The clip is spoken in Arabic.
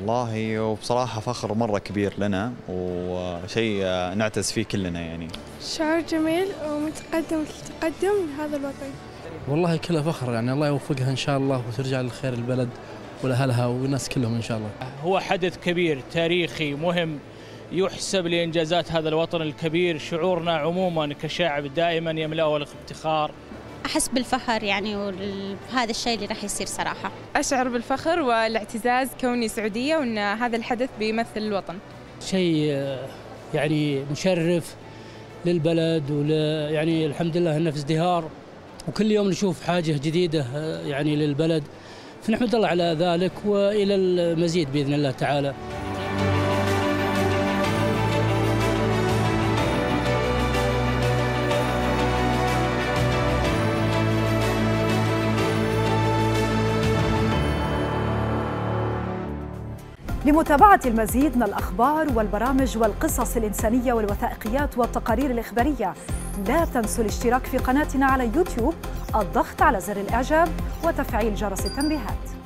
والله وبصراحة فخر مرة كبير لنا وشيء نعتز فيه كلنا يعني. شعور جميل ومتقدم للتقدم لهذا الوطن. والله كله فخر يعني، الله يوفقها إن شاء الله وترجع للخير البلد ولأهلها والناس كلهم إن شاء الله. هو حدث كبير تاريخي مهم يحسب لإنجازات هذا الوطن الكبير. شعورنا عموما كشعب دائما يملأه الافتخار. أحس بالفخر يعني وهذا الشيء اللي راح يصير صراحة. أشعر بالفخر والاعتزاز كوني سعودية وأن هذا الحدث بيمثل الوطن. شيء يعني مشرف للبلد يعني الحمد لله أنه في ازدهار وكل يوم نشوف حاجة جديدة يعني للبلد، فنحمد الله على ذلك وإلى المزيد بإذن الله تعالى. لمتابعة المزيد من الأخبار والبرامج والقصص الإنسانية والوثائقيات والتقارير الإخبارية لا تنسوا الاشتراك في قناتنا على يوتيوب، الضغط على زر الإعجاب وتفعيل جرس التنبيهات.